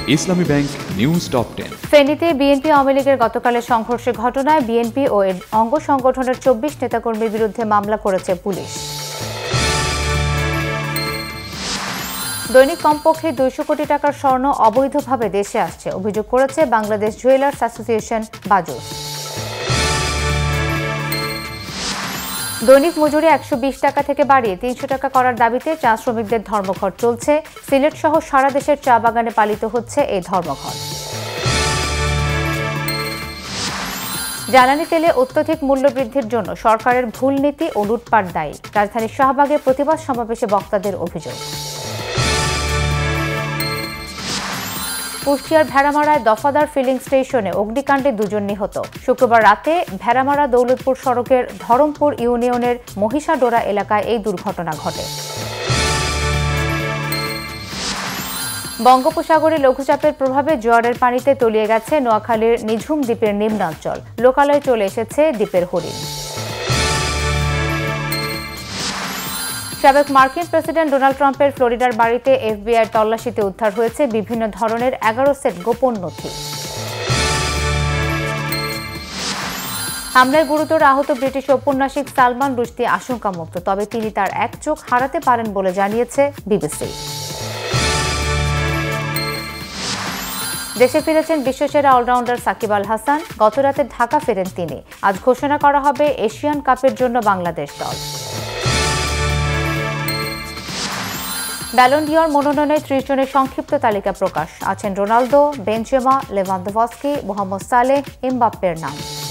ইসলামী bank news top 10। ফেনীতে BNP Awami লীগের গতকালের সংঘর্ষের ঘটনায় বিএনপি ও এর অঙ্গ সংগঠনের 24 নেতাকর্মীর বিরুদ্ধে মামলা করেছে পুলিশ। দৈনিক কমপক্ষে 200 কোটি টাকার স্বর্ণ অবৈধভাবে দেশে আসছে অভিযোগ করেছে বাংলাদেশ জুয়েলার্স অ্যাসোসিয়েশন বাজুস। দৈনিক মজুরি 120 টাকা থেকে বাড়িয়ে 300 টাকা করার দাবিতে চা শ্রমিকদের ধর্মঘট চলছে। সিলেট সহ সারা দেশের চা বাগানে পালিত হচ্ছে এই ধর্মঘট। জ্বালানি তেলে অত্যধিক মূল্য বৃদ্ধির জন্য সরকারের ভুল নীতি ও লুটপাট দায়ী। রাজধানীর শাহবাগে প্রতিবাদ সমাবেশে বক্তাদের অভিযোগ। কুষ্টিয়ার ভেড়ামারায় দফাদার ফিলিং স্টেশনে অগ্নিকাণ্ডে 2 জন নিহত। শুক্রবার রাতে ভেড়ামারা দৌলতপুর সড়কের ধরমপুর ইউনিয়নের মহিষাডোরা এলাকায় এই দুর্ঘটনা ঘটে। বঙ্গোপসাগরে লঘুচাপের প্রভাবে জোয়ারের পানিতে তলিয়ে গেছে নোয়াখালীর নিঝুম দ্বীপের নিম্নাঞ্চল। লোকালয়ে চলে এসেছে দ্বীপের হরিণ। সাবেক মার্কিন প্রেসিডেন্ট ডোনাল্ড ট্রাম্পের ফ্লোরিডার বাড়িতে এফবিআই তল্লাশিতে উদ্ধার হয়েছে বিভিন্ন ধরনের 11 সেট গোপন নথি। হামলায় গুরুতর আহত ব্রিটিশ ঔপন্যাসিক সালমান রুশদি আশঙ্কামুক্ত, তবে তিনি তার এক চোখ হারাতে পারেন বলে জানিয়েছে বিবিসি। দেশে ফিরেছেন বিশ্বসেরা অলরাউন্ডার সাকিব আল হাসান। গতরাতে ঢাকা ফেরেন তিনি। আজ ঘোষণা করা হবে এশিয়ান কাপের জন্য বাংলাদেশ দল। ব্যালন ডি'র মনোনয়নে 30 জনের সংক্ষিপ্ত তালিকা প্রকাশ। আছেন Ronaldo, Benzema, Lewandowski, Mohamed Salah, এমবাপ্পের নাম।